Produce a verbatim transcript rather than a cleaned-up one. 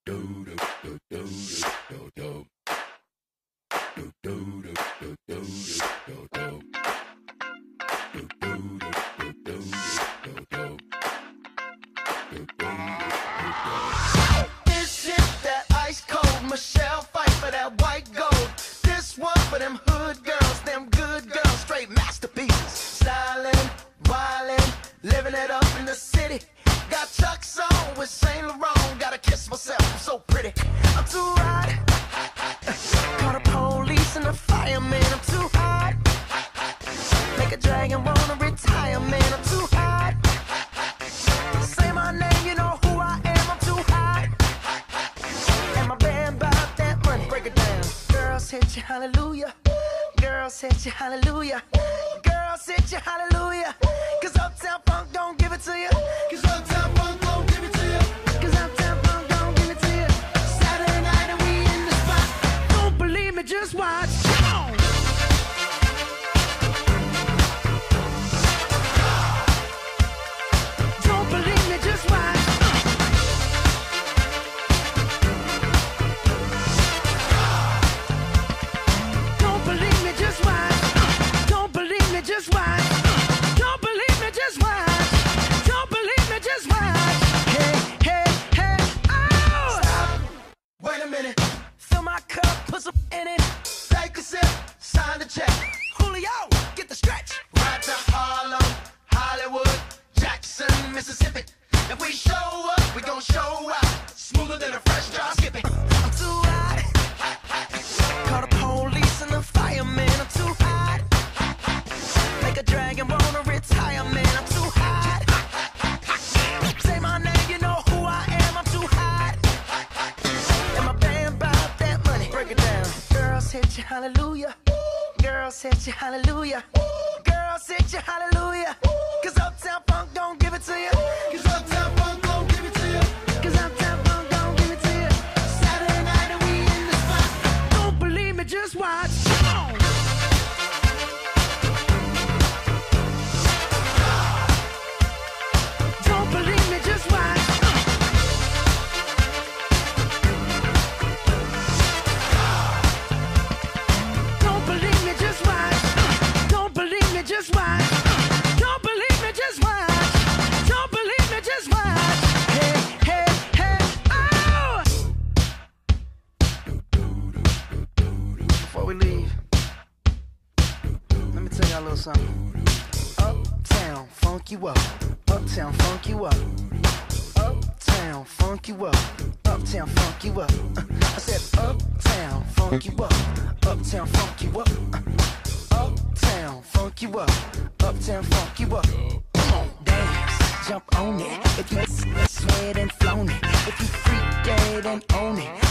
This is that ice cold Michelle fight for that white gold. This one for them hood girls, them good girls, straight masterpieces. Stylin', wildin', living it up in the city. Got Chuck's on with Saint Laurent. Gotta kiss myself, I'm so pretty. I'm too hot. Call the police and the fireman. I'm too hot. Make a dragon wanna retire, man. I'm too hot. Say my name, you know who I am. I'm too hot. And my band bought that money. Break it down. Girls hit you, hallelujah. Girls hit you, hallelujah. Girls hit you, hallelujah. Cause Uptown Funk don't give it to you. Cause Uptown Funk don't give it to you. Cause Uptown Funk don't give it to you. Saturday night and we in the spot. Don't believe me, just watch. Come on. Don't believe me, just watch. Don't believe me, just watch. Don't believe me, just watch. Don't believe me, just watch. Don't believe me, just watch. Hey, hey, hey, oh! Stop. Wait a minute. Fill my cup, put some in it. Take a sip, sign the check. Julio, get the stretch. Right to Harlem, Hollywood, Jackson, Mississippi. If we show up, we gon' show out. Smoother than a fresh drop skipping. I'm too hot. Call the police and the fireman. I'm too hot. Make a dragon wanna retire, man. I'm too hot. Say my name, you know who I am. I'm too hot. And my band bought that money. Break it down. Girls hit you, hallelujah. Girls hit you, hallelujah. Girls hit you, hallelujah. Cause Uptown Funk don't give it to you. Cause Uptown Funk don't give it to you. Cause Uptown Funk don't give it to you. Saturday night and we in the spot. Don't believe me, just watch. Come on. Don't believe me, just watch. Don't believe me, just watch. Don't believe me, just watch. Don't believe me, just watch. Don't believe me, just watch. Hey, hey, hey, oh! Before we leave, let me tell y'all a little something. Uptown, funk you up. Uptown, funk you up. Uptown, funk you up. Uptown, funk you up. Uh, I said uptown, funk you up. Uptown, funk you up. Uh, uptown, funk you up. Uptown, funk you up. Come on, dance, jump on it. If you sweat and flown it. If you freak dead and own it.